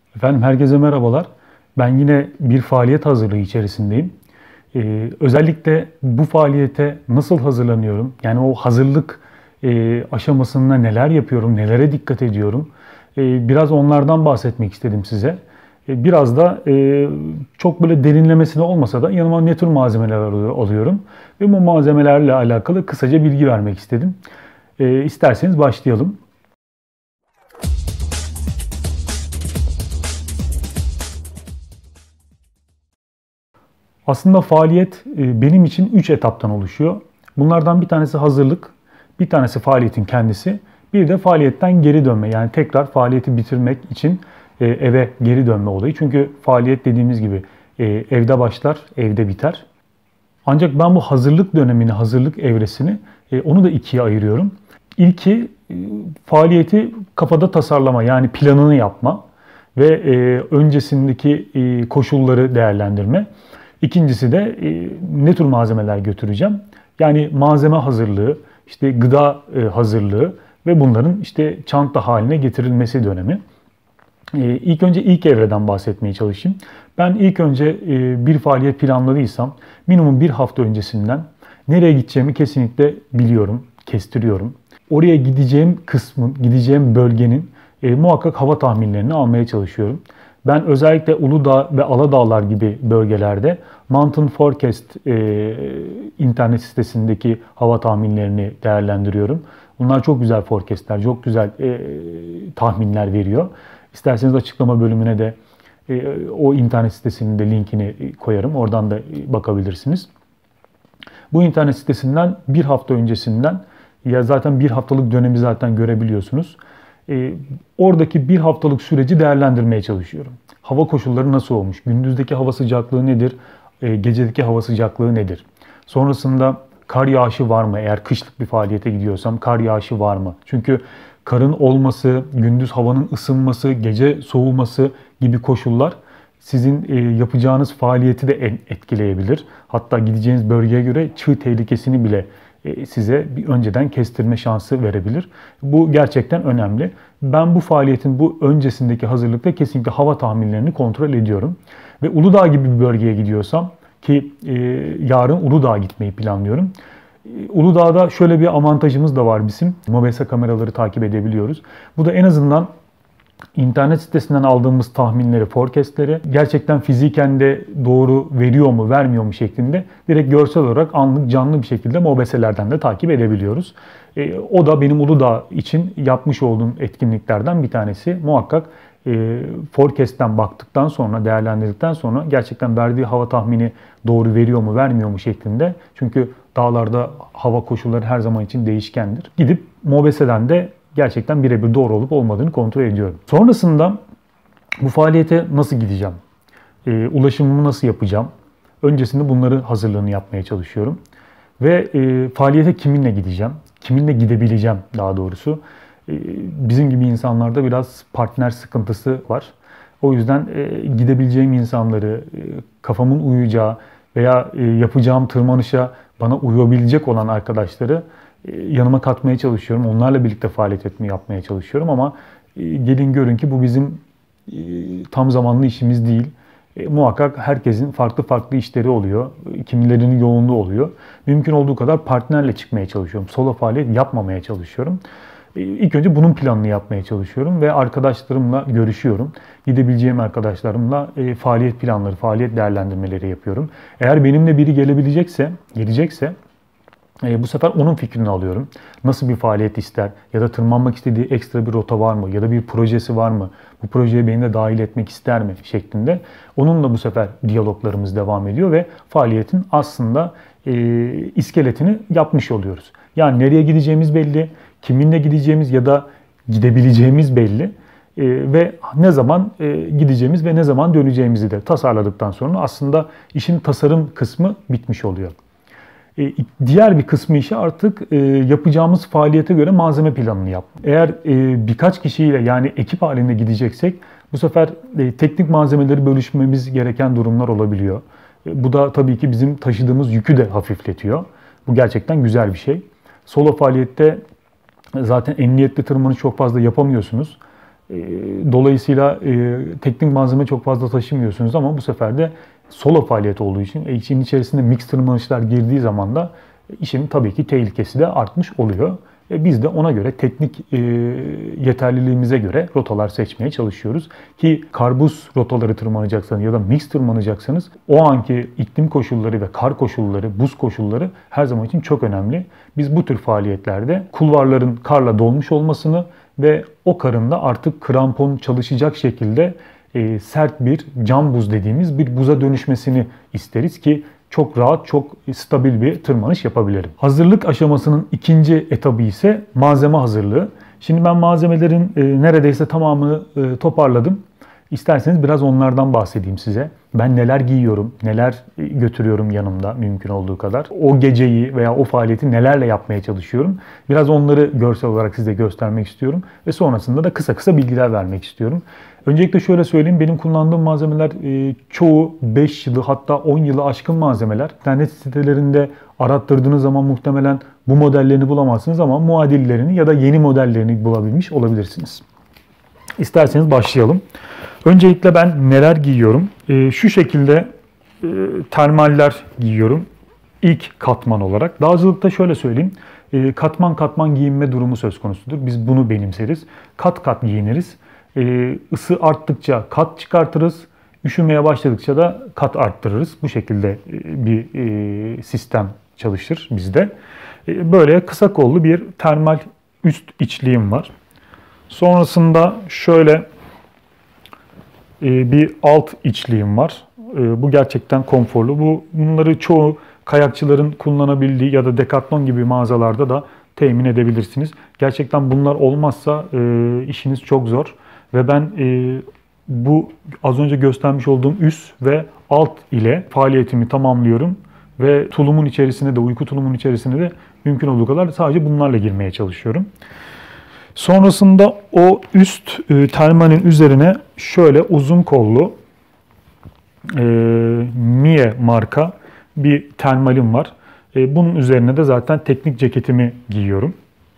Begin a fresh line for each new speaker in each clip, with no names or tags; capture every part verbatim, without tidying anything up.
Efendim herkese merhabalar. Ben yine bir faaliyet hazırlığı içerisindeyim. Ee, özellikle bu faaliyete nasıl hazırlanıyorum? Yani o hazırlık e, aşamasında neler yapıyorum, nelere dikkat ediyorum? Ee, biraz onlardan bahsetmek istedim size. Ee, biraz da e, çok böyle derinlemesine olmasa da yanıma ne tür malzemeler alıyor- alıyorum ve bu malzemelerle alakalı kısaca bilgi vermek istedim. Ee, isterseniz başlayalım. Aslında faaliyet e, benim için üç etaptan oluşuyor. Bunlardan bir tanesi hazırlık, bir tanesi faaliyetin kendisi, bir de faaliyetten geri dönme. Yani tekrar faaliyeti bitirmek için e, eve geri dönme olayı. Çünkü faaliyet dediğimiz gibi e, evde başlar, evde biter. Ancak ben bu hazırlık dönemini, hazırlık evresini e, onu da ikiye ayırıyorum. İlki e, faaliyeti kafada tasarlama, yani planını yapma ve e, öncesindeki e, koşulları değerlendirme. İkincisi de e, ne tür malzemeler götüreceğim? Yani malzeme hazırlığı, işte gıda e, hazırlığı ve bunların işte çanta haline getirilmesi dönemi. E, ilk önce ilk evreden bahsetmeye çalışayım. Ben ilk önce e, bir faaliyet planladıysam minimum bir hafta öncesinden nereye gideceğimi kesinlikle biliyorum, kestiriyorum. Oraya gideceğim kısmın, gideceğim bölgenin e, muhakkak hava tahminlerini almaya çalışıyorum. Ben özellikle Uludağ ve Aladağlar gibi bölgelerde Mountain Forecast e, internet sitesindeki hava tahminlerini değerlendiriyorum. Bunlar çok güzel forecastler, çok güzel e, tahminler veriyor. İsterseniz açıklama bölümüne de e, o internet sitesinin de linkini koyarım. Oradan da bakabilirsiniz. Bu internet sitesinden bir hafta öncesinden, ya zaten bir haftalık dönemi zaten görebiliyorsunuz. E, oradaki bir haftalık süreci değerlendirmeye çalışıyorum. Hava koşulları nasıl olmuş? Gündüzdeki hava sıcaklığı nedir? E, gecedeki hava sıcaklığı nedir? Sonrasında kar yağışı var mı? Eğer kışlık bir faaliyete gidiyorsam kar yağışı var mı? Çünkü karın olması, gündüz havanın ısınması, gece soğuması gibi koşullar sizin e, yapacağınız faaliyeti de etkileyebilir. Hatta gideceğiniz bölgeye göre çığ tehlikesini bile e, size bir önceden kestirme şansı verebilir. Bu gerçekten önemli. Ben bu faaliyetin bu öncesindeki hazırlıkta kesinlikle hava tahminlerini kontrol ediyorum. Ve Uludağ gibi bir bölgeye gidiyorsam ki e, yarın Uludağ'a gitmeyi planlıyorum. Uludağ'da şöyle bir avantajımız da var bizim. Mobese kameraları takip edebiliyoruz. Bu da en azından İnternet sitesinden aldığımız tahminleri, forecastleri gerçekten fiziken de doğru veriyor mu, vermiyor mu şeklinde direkt görsel olarak anlık, canlı bir şekilde mobeselerden de takip edebiliyoruz. E, o da benim Uludağ için yapmış olduğum etkinliklerden bir tanesi. Muhakkak e, forecast'ten baktıktan sonra, değerlendirdikten sonra gerçekten verdiği hava tahmini doğru veriyor mu, vermiyor mu şeklinde. Çünkü dağlarda hava koşulları her zaman için değişkendir. Gidip mobeseden de gerçekten birebir doğru olup olmadığını kontrol ediyorum. Sonrasında bu faaliyete nasıl gideceğim? E, ulaşımımı nasıl yapacağım? Öncesinde bunları hazırlığını yapmaya çalışıyorum. Ve e, faaliyete kiminle gideceğim? Kiminle gidebileceğim daha doğrusu? E, bizim gibi insanlarda biraz partner sıkıntısı var. O yüzden e, gidebileceğim insanları, e, kafamın uyacağı veya e, yapacağım tırmanışa bana uyabilecek olan arkadaşları yanıma katmaya çalışıyorum. Onlarla birlikte faaliyet etmeyi yapmaya çalışıyorum ama gelin görün ki bu bizim tam zamanlı işimiz değil. E, muhakkak herkesin farklı farklı işleri oluyor. Kimilerinin yoğunluğu oluyor. Mümkün olduğu kadar partnerle çıkmaya çalışıyorum. Solo faaliyet yapmamaya çalışıyorum. E, ilk önce bunun planını yapmaya çalışıyorum ve arkadaşlarımla görüşüyorum. Gidebileceğim arkadaşlarımla e, faaliyet planları, faaliyet değerlendirmeleri yapıyorum. Eğer benimle biri gelebilecekse, gelecekse E, bu sefer onun fikrini alıyorum. Nasıl bir faaliyet ister ya da tırmanmak istediği ekstra bir rota var mı ya da bir projesi var mı? Bu projeye beni de dahil etmek ister mi şeklinde. Onunla bu sefer diyaloglarımız devam ediyor ve faaliyetin aslında e, iskeletini yapmış oluyoruz. Yani nereye gideceğimiz belli, kiminle gideceğimiz ya da gidebileceğimiz belli. E, ve ne zaman e, gideceğimiz ve ne zaman döneceğimizi de tasarladıktan sonra aslında işin tasarım kısmı bitmiş oluyor. Diğer bir kısmı işi artık yapacağımız faaliyete göre malzeme planını yap. Eğer birkaç kişiyle yani ekip halinde gideceksek bu sefer teknik malzemeleri bölüşmemiz gereken durumlar olabiliyor. Bu da tabii ki bizim taşıdığımız yükü de hafifletiyor. Bu gerçekten güzel bir şey. Solo faaliyette zaten emniyetli tırmanış çok fazla yapamıyorsunuz. Dolayısıyla teknik malzeme çok fazla taşımıyorsunuz ama bu sefer de solo faaliyet olduğu için işin içerisinde mix tırmanışlar girdiği zaman da işin tabii ki tehlikesi de artmış oluyor. Biz de ona göre teknik yeterliliğimize göre rotalar seçmeye çalışıyoruz. Ki karbuz rotaları tırmanacaksanız ya da mix tırmanacaksanız o anki iklim koşulları ve kar koşulları, buz koşulları her zaman için çok önemli. Biz bu tür faaliyetlerde kulvarların karla dolmuş olmasını ve o karın da artık krampon çalışacak şekilde e, sert bir cam buz dediğimiz bir buza dönüşmesini isteriz ki çok rahat, çok stabil bir tırmanış yapabilirim. Hazırlık aşamasının ikinci etabı ise malzeme hazırlığı. Şimdi ben malzemelerin e, neredeyse tamamını e, toparladım. İsterseniz biraz onlardan bahsedeyim size. Ben neler giyiyorum, neler götürüyorum yanımda mümkün olduğu kadar. O geceyi veya o faaliyeti nelerle yapmaya çalışıyorum. Biraz onları görsel olarak size göstermek istiyorum. Ve sonrasında da kısa kısa bilgiler vermek istiyorum. Öncelikle şöyle söyleyeyim, benim kullandığım malzemeler çoğu beş yılı hatta on yılı aşkın malzemeler. İnternet sitelerinde arattırdığınız zaman muhtemelen bu modellerini bulamazsınız ama muadillerini ya da yeni modellerini bulabilmiş olabilirsiniz. İsterseniz başlayalım. Öncelikle ben neler giyiyorum? E, şu şekilde e, termaller giyiyorum. İlk katman olarak. Dağcılıkta şöyle söyleyeyim. E, katman katman giyinme durumu söz konusudur. Biz bunu benimseriz. Kat kat giyiniriz. E, ısı arttıkça kat çıkartırız. Üşümeye başladıkça da kat arttırırız. Bu şekilde e, bir e, sistem çalışır bizde. E, böyle kısa kollu bir termal üst içliğim var. Sonrasında şöyle bir alt içliğim var. Bu gerçekten konforlu. Bu bunları çoğu kayakçıların kullanabildiği ya da Decathlon gibi mağazalarda da temin edebilirsiniz. Gerçekten bunlar olmazsa işiniz çok zor. Ve ben bu az önce göstermiş olduğum üst ve alt ile faaliyetimi tamamlıyorum. Ve tulumun içerisine de, uyku tulumun içerisine de mümkün olduğu kadar sadece bunlarla girmeye çalışıyorum. Sonrasında o üst e, termalin üzerine şöyle uzun kollu e, Mie marka bir termalim var. E, bunun üzerine de zaten teknik ceketimi giyiyorum.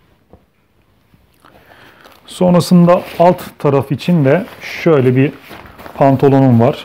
Sonrasında alt taraf için de şöyle bir pantolonum var.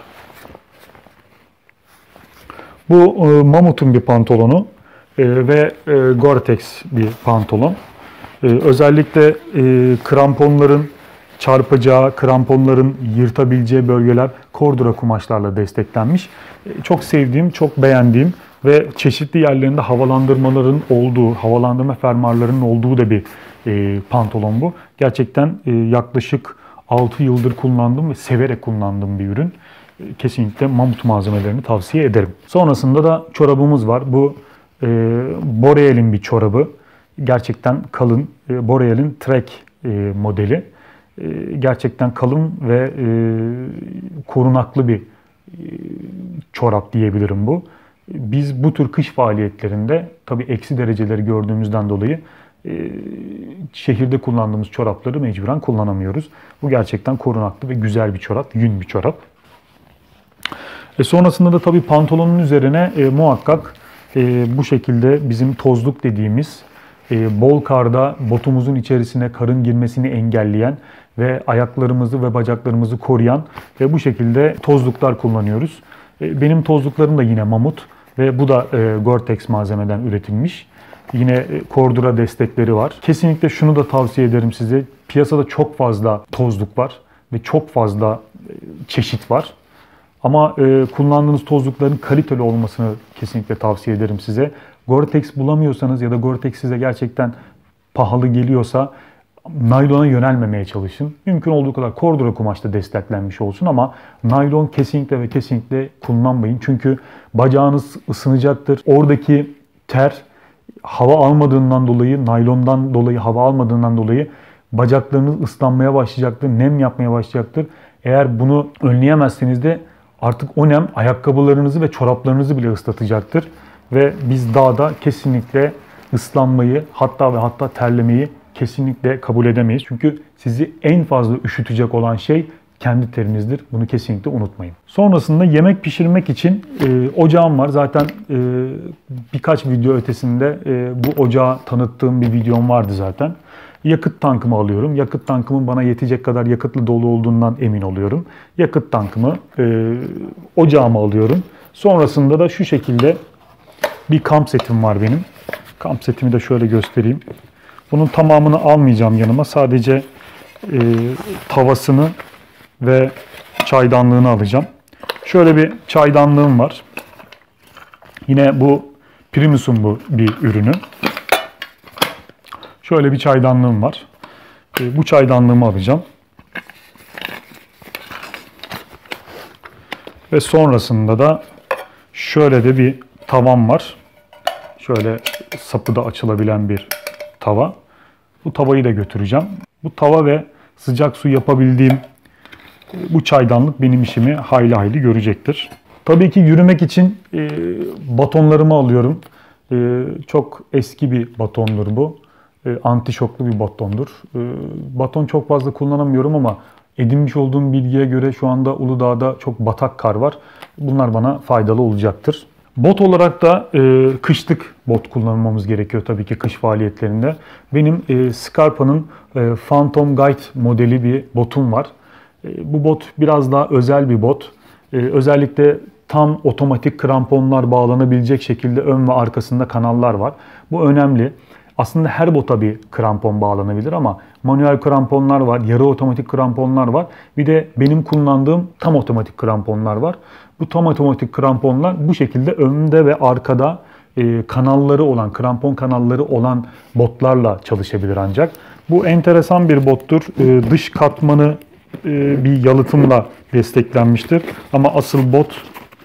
Bu e, Mamut'un bir pantolonu e, ve e, Gore-Tex bir pantolon. Ee, özellikle e, kramponların çarpacağı, kramponların yırtabileceği bölgeler kordura kumaşlarla desteklenmiş. E, çok sevdiğim, çok beğendiğim ve çeşitli yerlerinde havalandırmaların olduğu, havalandırma fermuarlarının olduğu da bir e, pantolon bu. Gerçekten e, yaklaşık altı yıldır kullandığım ve severek kullandığım bir ürün. E, kesinlikle Mamut malzemelerini tavsiye ederim. Sonrasında da çorabımız var. Bu e, Boreal'in bir çorabı. Gerçekten kalın, Boreal'in Trek modeli. Gerçekten kalın ve korunaklı bir çorap diyebilirim bu. Biz bu tür kış faaliyetlerinde tabii eksi dereceleri gördüğümüzden dolayı şehirde kullandığımız çorapları mecburen kullanamıyoruz. Bu gerçekten korunaklı ve güzel bir çorap, yün bir çorap. E sonrasında da tabii pantolonun üzerine e, muhakkak e, bu şekilde bizim tozluk dediğimiz bol karda botumuzun içerisine karın girmesini engelleyen ve ayaklarımızı ve bacaklarımızı koruyan ve bu şekilde tozluklar kullanıyoruz. Benim tozluklarım da yine Mamut ve bu da Gore-Tex malzemeden üretilmiş. Yine kordura destekleri var. Kesinlikle şunu da tavsiye ederim size. Piyasada çok fazla tozluk var ve çok fazla çeşit var. Ama kullandığınız tozlukların kaliteli olmasını kesinlikle tavsiye ederim size. Gore-Tex bulamıyorsanız ya da Gore-Tex size gerçekten pahalı geliyorsa naylona yönelmemeye çalışın. Mümkün olduğu kadar kordura kumaşla desteklenmiş olsun ama naylon kesinlikle ve kesinlikle kullanmayın. Çünkü bacağınız ısınacaktır. Oradaki ter hava almadığından dolayı, naylondan dolayı, hava almadığından dolayı bacaklarınız ıslanmaya başlayacaktır, nem yapmaya başlayacaktır. Eğer bunu önleyemezseniz de artık o nem ayakkabılarınızı ve çoraplarınızı bile ıslatacaktır. Ve biz dağda kesinlikle ıslanmayı hatta ve hatta terlemeyi kesinlikle kabul edemeyiz. Çünkü sizi en fazla üşütecek olan şey kendi terinizdir. Bunu kesinlikle unutmayın. Sonrasında yemek pişirmek için e, ocağım var. Zaten e, birkaç video ötesinde e, bu ocağı tanıttığım bir videom vardı zaten. Yakıt tankımı alıyorum. Yakıt tankımın bana yetecek kadar yakıtlı dolu olduğundan emin oluyorum. Yakıt tankımı e, ocağıma alıyorum. Sonrasında da şu şekilde bir kamp setim var benim. Kamp setimi de şöyle göstereyim. Bunun tamamını almayacağım yanıma. Sadece e, tavasını ve çaydanlığını alacağım. Şöyle bir çaydanlığım var. Yine bu Primus'un bu bir ürünü. Şöyle bir çaydanlığım var. E, bu çaydanlığımı alacağım. Ve sonrasında da şöyle de bir tavam var. Şöyle sapı da açılabilen bir tava. Bu tavayı da götüreceğim. Bu tava ve sıcak su yapabildiğim bu çaydanlık benim işimi hayli hayli görecektir. Tabii ki yürümek için e, batonlarımı alıyorum. E, çok eski bir batondur bu. E, anti şoklu bir batondur. E, baton çok fazla kullanamıyorum ama edinmiş olduğum bilgiye göre şu anda Uludağ'da çok batak kar var. Bunlar bana faydalı olacaktır. Bot olarak da e, kışlık bot kullanmamız gerekiyor tabii ki kış faaliyetlerinde. Benim e, Scarpa'nın e, Phantom Guide modeli bir botum var. E, bu bot biraz daha özel bir bot. E, özellikle tam otomatik kramponlar bağlanabilecek şekilde ön ve arkasında kanallar var. Bu önemli. Aslında her bota bir krampon bağlanabilir ama manuel kramponlar var, yarı otomatik kramponlar var. Bir de benim kullandığım tam otomatik kramponlar var. Bu tam otomatik kramponlar bu şekilde önde ve arkada e, kanalları olan, krampon kanalları olan botlarla çalışabilir ancak. Bu enteresan bir bottur. E, dış katmanı e, bir yalıtımla desteklenmiştir. Ama asıl bot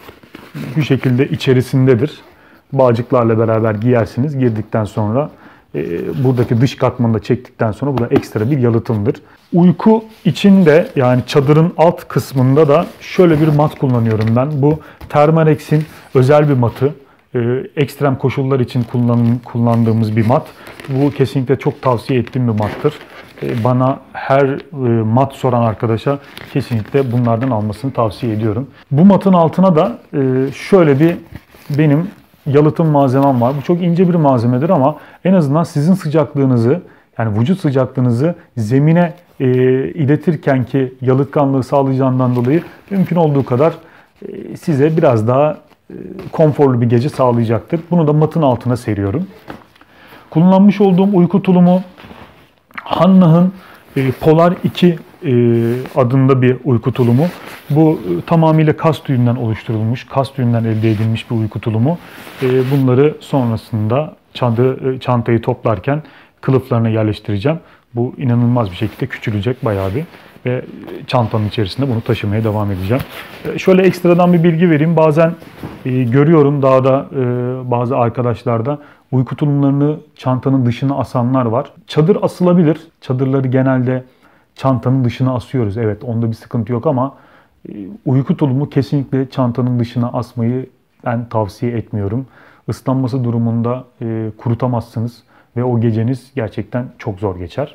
bu şekilde içerisindedir. Bağcıklarla beraber giyersiniz. Girdikten sonra e, buradaki dış katmanı da çektikten sonra bu da ekstra bir yalıtımdır. Uyku için de yani çadırın alt kısmında da şöyle bir mat kullanıyorum ben. Bu Thermarex'in özel bir matı. E, ekstrem koşullar için kullan, kullandığımız bir mat. Bu kesinlikle çok tavsiye ettiğim bir mattır. E, bana her e, mat soran arkadaşa kesinlikle bunlardan almasını tavsiye ediyorum. Bu matın altına da e, şöyle bir benim yalıtım malzemem var. Bu çok ince bir malzemedir ama en azından sizin sıcaklığınızı yani vücut sıcaklığınızı zemine e, iletirken ki yalıtkanlığı sağlayacağından dolayı mümkün olduğu kadar e, size biraz daha e, konforlu bir gece sağlayacaktır. Bunu da matın altına seriyorum. Kullanmış olduğum uyku tulumu Hannah'ın e, Polar iki e, adında bir uyku tulumu. Bu e, tamamıyla kas tüyünden oluşturulmuş, kas tüyünden elde edilmiş bir uyku tulumu. E, bunları sonrasında çandı, e, çantayı toplarken kılıflarına yerleştireceğim. Bu inanılmaz bir şekilde küçülecek bayağı bir ve çantanın içerisinde bunu taşımaya devam edeceğim. E, şöyle ekstradan bir bilgi vereyim. Bazen e, görüyorum dağda e, bazı arkadaşlarda uyku tulumlarını çantanın dışına asanlar var. Çadır asılabilir. Çadırları genelde çantanın dışına asıyoruz. Evet, onda bir sıkıntı yok ama e, uyku tulumu kesinlikle çantanın dışına asmayı ben tavsiye etmiyorum. Islanması durumunda e, kurutamazsınız ve o geceniz gerçekten çok zor geçer.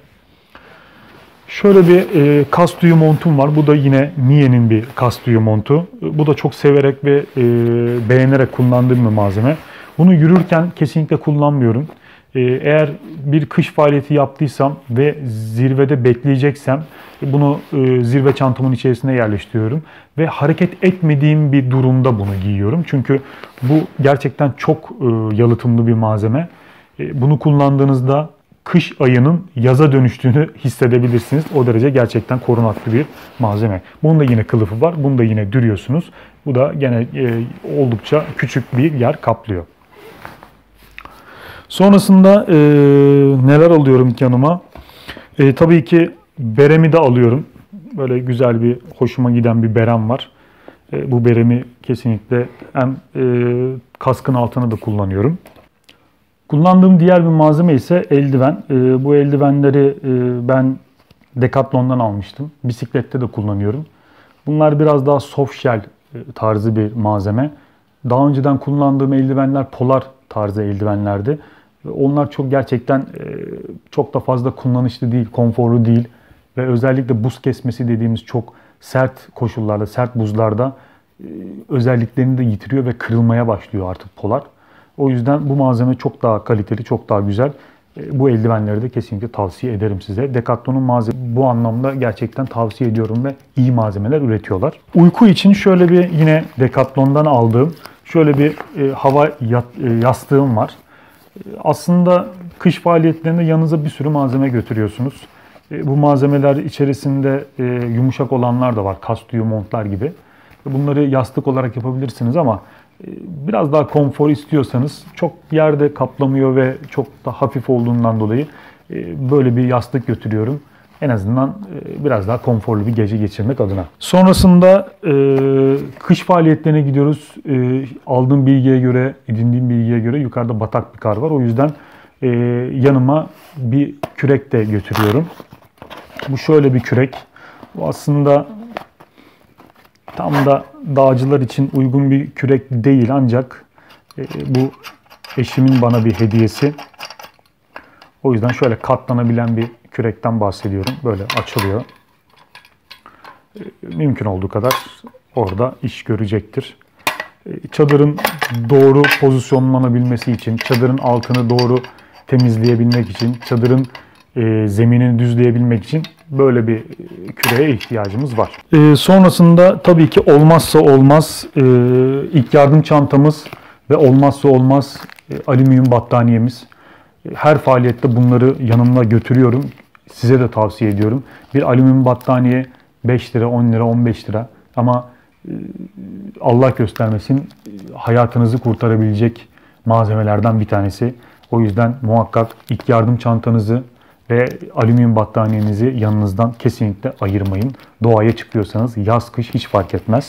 Şöyle bir e, kas tüyü montum var. Bu da yine Miele'nin bir kas tüyü montu. Bu da çok severek ve e, beğenerek kullandığım bir malzeme. Bunu yürürken kesinlikle kullanmıyorum. E, eğer bir kış faaliyeti yaptıysam ve zirvede bekleyeceksem bunu e, zirve çantamın içerisine yerleştiriyorum. Ve hareket etmediğim bir durumda bunu giyiyorum. Çünkü bu gerçekten çok e, yalıtımlı bir malzeme. E, bunu kullandığınızda kış ayının yaza dönüştüğünü hissedebilirsiniz. O derece gerçekten korunaklı bir malzeme. Bunun da yine kılıfı var. Bunu da yine dürüyorsunuz. Bu da gene e, oldukça küçük bir yer kaplıyor. Sonrasında e, neler alıyorum yanıma? E, tabii ki beremi de alıyorum. Böyle güzel bir, hoşuma giden bir berem var. E, bu beremi kesinlikle hem e, kaskın altına da kullanıyorum. Kullandığım diğer bir malzeme ise eldiven. E, bu eldivenleri e, ben Decathlon'dan almıştım. Bisiklette de kullanıyorum. Bunlar biraz daha soft shell tarzı bir malzeme. Daha önceden kullandığım eldivenler polar tarzı eldivenlerdi. Onlar çok gerçekten e, çok da fazla kullanışlı değil, konforlu değil. Ve özellikle buz kesmesi dediğimiz çok sert koşullarda, sert buzlarda e, özelliklerini de yitiriyor ve kırılmaya başlıyor artık polar. O yüzden bu malzeme çok daha kaliteli, çok daha güzel. E, bu eldivenleri de kesinlikle tavsiye ederim size. Decathlon'un malzeme bu anlamda gerçekten tavsiye ediyorum ve iyi malzemeler üretiyorlar. Uyku için şöyle bir yine Decathlon'dan aldığım şöyle bir e, hava yat, e, yastığım var. E, aslında kış faaliyetlerinde yanınıza bir sürü malzeme götürüyorsunuz. E, bu malzemeler içerisinde e, yumuşak olanlar da var. Kas tüyü montlar gibi. Bunları yastık olarak yapabilirsiniz ama e, biraz daha konfor istiyorsanız çok yerde kaplamıyor ve çok da hafif olduğundan dolayı e, böyle bir yastık götürüyorum. En azından e, biraz daha konforlu bir gece geçirmek adına. Sonrasında e, kış faaliyetlerine gidiyoruz. E, aldığım bilgiye göre, edindiğim bilgiye göre yukarıda batak bir kar var. O yüzden e, yanıma bir kürek de götürüyorum. Bu şöyle bir kürek. Bu aslında tam da dağcılar için uygun bir kürek değil ancak e, bu eşimin bana bir hediyesi. O yüzden şöyle katlanabilen bir kürekten bahsediyorum. Böyle açılıyor. E, mümkün olduğu kadar orada iş görecektir. E, çadırın doğru pozisyonlanabilmesi için, çadırın altını doğru temizleyebilmek için, çadırın e, zeminini düzleyebilmek için böyle bir küreğe ihtiyacımız var. E, sonrasında tabii ki olmazsa olmaz e, ilk yardım çantamız ve olmazsa olmaz e, alüminyum battaniyemiz. E, her faaliyette bunları yanımda götürüyorum. Size de tavsiye ediyorum. Bir alüminyum battaniye beş lira, on lira, on beş lira ama e, Allah göstermesin hayatınızı kurtarabilecek malzemelerden bir tanesi. O yüzden muhakkak ilk yardım çantanızı ve alüminyum battaniyenizi yanınızdan kesinlikle ayırmayın. Doğaya çıkıyorsanız yaz kış hiç fark etmez.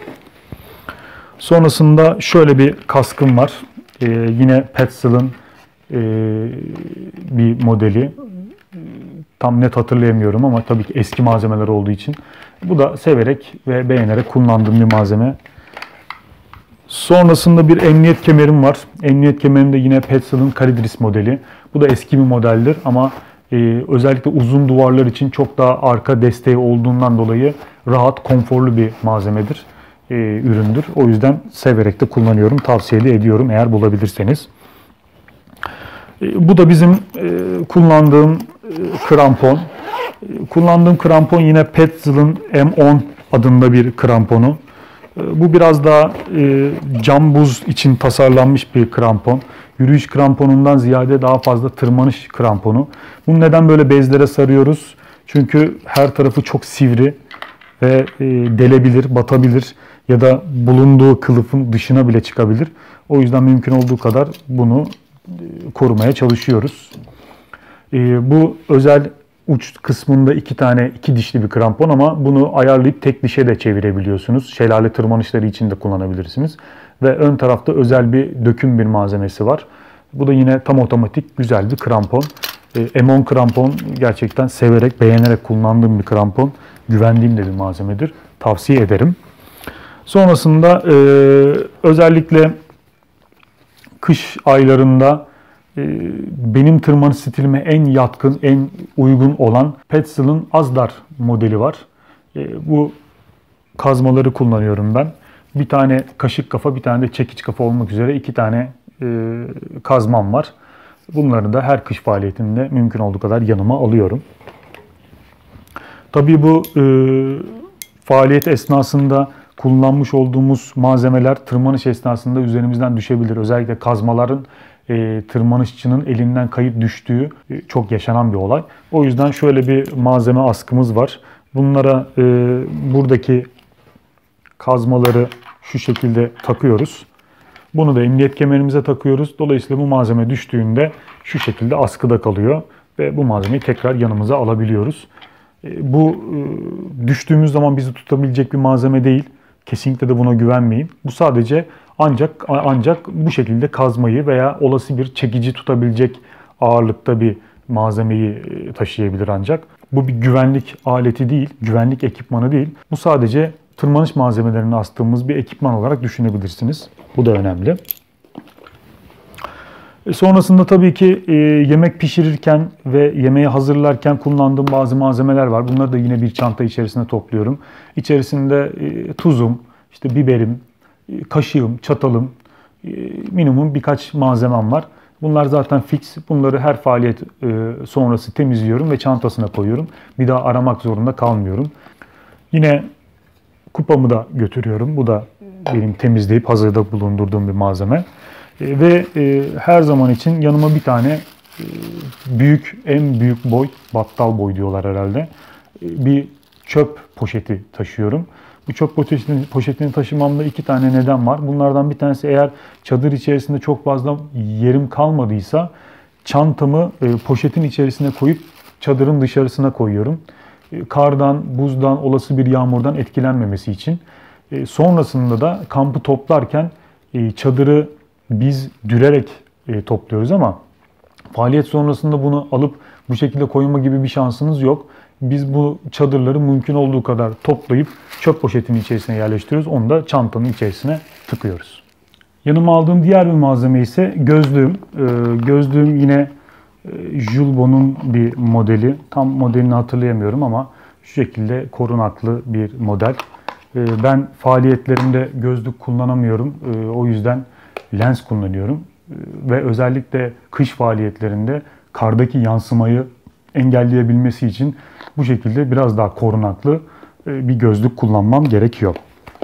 Sonrasında şöyle bir kaskım var. Ee, yine Petzl'ın e, bir modeli. Tam net hatırlayamıyorum ama tabii ki eski malzemeler olduğu için. Bu da severek ve beğenerek kullandığım bir malzeme. Sonrasında bir emniyet kemerim var. Emniyet kemerim de yine Petzl'ın Calidris modeli. Bu da eski bir modeldir ama Ee, özellikle uzun duvarlar için çok daha arka desteği olduğundan dolayı rahat, konforlu bir malzemedir, e, üründür. O yüzden severek de kullanıyorum, tavsiye de ediyorum eğer bulabilirseniz. E, bu da bizim e, kullandığım e, krampon. E, kullandığım krampon yine Petzl'ın M on adında bir kramponu. E, bu biraz daha e, cam buz için tasarlanmış bir krampon. Yürüyüş kramponundan ziyade daha fazla tırmanış kramponu. Bunu neden böyle bezlere sarıyoruz? Çünkü her tarafı çok sivri ve e, delebilir, batabilir ya da bulunduğu kılıfın dışına bile çıkabilir. O yüzden mümkün olduğu kadar bunu e, korumaya çalışıyoruz. E, bu özel uç kısmında iki tane iki dişli bir krampon ama bunu ayarlayıp tek dişe de çevirebiliyorsunuz. Şelale tırmanışları için de kullanabilirsiniz. Ve ön tarafta özel bir döküm bir malzemesi var. Bu da yine tam otomatik güzel bir krampon. E, M on krampon gerçekten severek, beğenerek kullandığım bir krampon. Güvendiğim de bir malzemedir. Tavsiye ederim. Sonrasında e, özellikle kış aylarında e, benim tırmanış stilime en yatkın, en uygun olan Petzl'ın Azdar modeli var. E, bu kazmaları kullanıyorum ben. Bir tane kaşık kafa, bir tane de çekiç kafa olmak üzere iki tane e, kazmam var. Bunları da her kış faaliyetinde mümkün olduğu kadar yanıma alıyorum. Tabii bu e, faaliyet esnasında kullanmış olduğumuz malzemeler tırmanış esnasında üzerimizden düşebilir. Özellikle kazmaların e, tırmanışçının elinden kayıp düştüğü e, çok yaşanan bir olay. O yüzden şöyle bir malzeme askımız var. Bunlara e, buradaki kazmaları şu şekilde takıyoruz. Bunu da emniyet kemerimize takıyoruz. Dolayısıyla bu malzeme düştüğünde şu şekilde askıda kalıyor ve bu malzemeyi tekrar yanımıza alabiliyoruz. Bu düştüğümüz zaman bizi tutabilecek bir malzeme değil. Kesinlikle de buna güvenmeyin. Bu sadece ancak ancak bu şekilde kazmayı veya olası bir çekici tutabilecek ağırlıkta bir malzemeyi taşıyabilir ancak. Bu bir güvenlik aleti değil, güvenlik ekipmanı değil. Bu sadece tırmanış malzemelerini astığımız bir ekipman olarak düşünebilirsiniz. Bu da önemli. Sonrasında tabii ki e, yemek pişirirken ve yemeği hazırlarken kullandığım bazı malzemeler var. Bunları da yine bir çanta içerisine topluyorum. İçerisinde e, tuzum, işte biberim, e, kaşığım, çatalım, e, minimum birkaç malzemem var. Bunlar zaten fix. Bunları her faaliyet sonrası temizliyorum ve çantasına koyuyorum. Bir daha aramak zorunda kalmıyorum. Yine kupamı da götürüyorum. Bu da benim temizleyip hazırda bulundurduğum bir malzeme. Ve her zaman için yanıma bir tane büyük, en büyük boy, battal boy diyorlar herhalde, bir çöp poşeti taşıyorum. Bu çöp poşetini, poşetini taşımamda iki tane neden var. Bunlardan bir tanesi, eğer çadır içerisinde çok fazla yerim kalmadıysa çantamı poşetin içerisine koyup çadırın dışarısına koyuyorum. Kardan, buzdan, olası bir yağmurdan etkilenmemesi için. Sonrasında da kampı toplarken çadırı biz dürerek topluyoruz ama faaliyet sonrasında bunu alıp bu şekilde koyma gibi bir şansınız yok. Biz bu çadırları mümkün olduğu kadar toplayıp çöp poşetinin içerisine yerleştiriyoruz. Onu da çantanın içerisine tıkıyoruz. Yanıma aldığım diğer bir malzeme ise gözlüğüm. Gözlüğüm yine Julbo'nun bir modeli. Tam modelini hatırlayamıyorum ama şu şekilde korunaklı bir model. Ben faaliyetlerimde gözlük kullanamıyorum. O yüzden lens kullanıyorum. Ve özellikle kış faaliyetlerinde kardaki yansımayı engelleyebilmesi için bu şekilde biraz daha korunaklı bir gözlük kullanmam gerekiyor.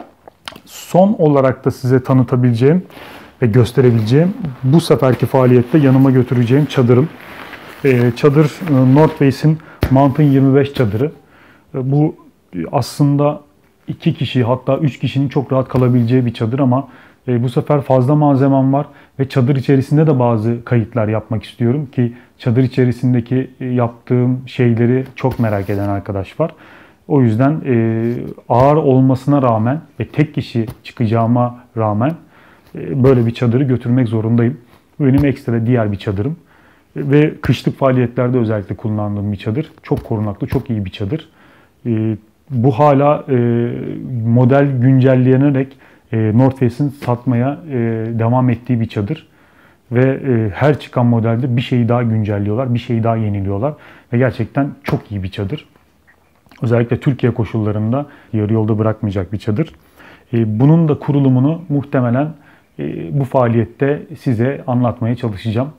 Son olarak da size tanıtabileceğim ve gösterebileceğim, bu seferki faaliyette yanıma götüreceğim çadırım. Çadır North Face'in Mountain yirmi beş çadırı. Bu aslında iki kişi, hatta üç kişinin çok rahat kalabileceği bir çadır ama bu sefer fazla malzemem var ve çadır içerisinde de bazı kayıtlar yapmak istiyorum ki çadır içerisindeki yaptığım şeyleri çok merak eden arkadaş var. O yüzden ağır olmasına rağmen ve tek kişi çıkacağıma rağmen böyle bir çadırı götürmek zorundayım. Benim ekstra diğer bir çadırım ve kışlık faaliyetlerde özellikle kullandığım bir çadır. Çok korunaklı, çok iyi bir çadır. Bu hala model güncellenerek North Face'in satmaya devam ettiği bir çadır. Ve her çıkan modelde bir şeyi daha güncelliyorlar, bir şeyi daha yeniliyorlar. Ve gerçekten çok iyi bir çadır. Özellikle Türkiye koşullarında yarı yolda bırakmayacak bir çadır. Bunun da kurulumunu muhtemelen bu faaliyette size anlatmaya çalışacağım.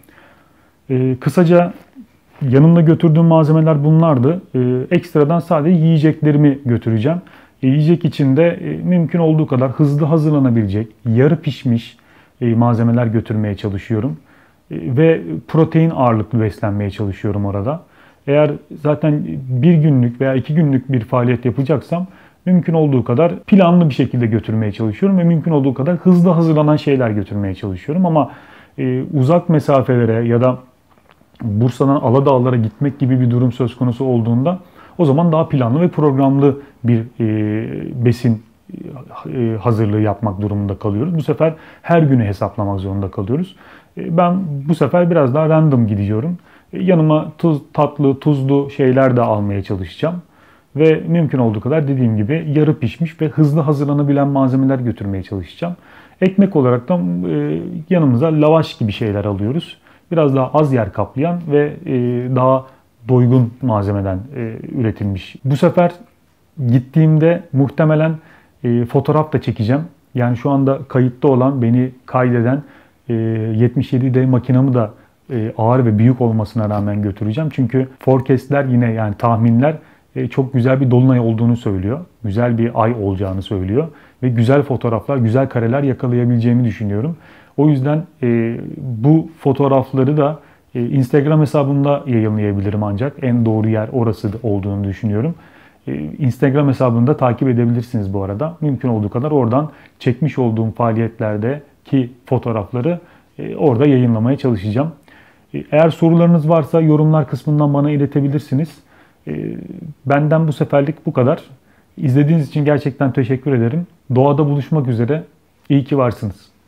Kısaca yanımda götürdüğüm malzemeler bunlardı. Ekstradan sadece yiyeceklerimi götüreceğim. Yiyecek için de mümkün olduğu kadar hızlı hazırlanabilecek, yarı pişmiş malzemeler götürmeye çalışıyorum. Ve protein ağırlıklı beslenmeye çalışıyorum orada. Eğer zaten bir günlük veya iki günlük bir faaliyet yapacaksam mümkün olduğu kadar planlı bir şekilde götürmeye çalışıyorum ve mümkün olduğu kadar hızlı hazırlanan şeyler götürmeye çalışıyorum. Ama uzak mesafelere ya da Bursa'dan Aladağlara gitmek gibi bir durum söz konusu olduğunda o zaman daha planlı ve programlı bir e, besin e, hazırlığı yapmak durumunda kalıyoruz. Bu sefer her günü hesaplamak zorunda kalıyoruz. E, ben bu sefer biraz daha random gidiyorum. E, yanıma tuz, tatlı, tuzlu şeyler de almaya çalışacağım. Ve mümkün olduğu kadar dediğim gibi yarı pişmiş ve hızlı hazırlanabilen malzemeler götürmeye çalışacağım. Ekmek olarak da e, yanımıza lavaş gibi şeyler alıyoruz. Biraz daha az yer kaplayan ve e, daha doygun malzemeden e, üretilmiş. Bu sefer gittiğimde muhtemelen e, fotoğraf da çekeceğim. Yani şu anda kayıtta olan, beni kaydeden e, yetmiş yedi D makinamı da e, ağır ve büyük olmasına rağmen götüreceğim. Çünkü forecastler, yine yani tahminler e, çok güzel bir dolunay olduğunu söylüyor. Güzel bir ay olacağını söylüyor. Ve güzel fotoğraflar, güzel kareler yakalayabileceğimi düşünüyorum. O yüzden e, bu fotoğrafları da e, Instagram hesabımda yayınlayabilirim ancak. En doğru yer orası olduğunu düşünüyorum. E, Instagram hesabını da takip edebilirsiniz bu arada. Mümkün olduğu kadar oradan çekmiş olduğum faaliyetlerdeki fotoğrafları e, orada yayınlamaya çalışacağım. E, eğer sorularınız varsa yorumlar kısmından bana iletebilirsiniz. E, benden bu seferlik bu kadar. İzlediğiniz için gerçekten teşekkür ederim. Doğada buluşmak üzere. İyi ki varsınız.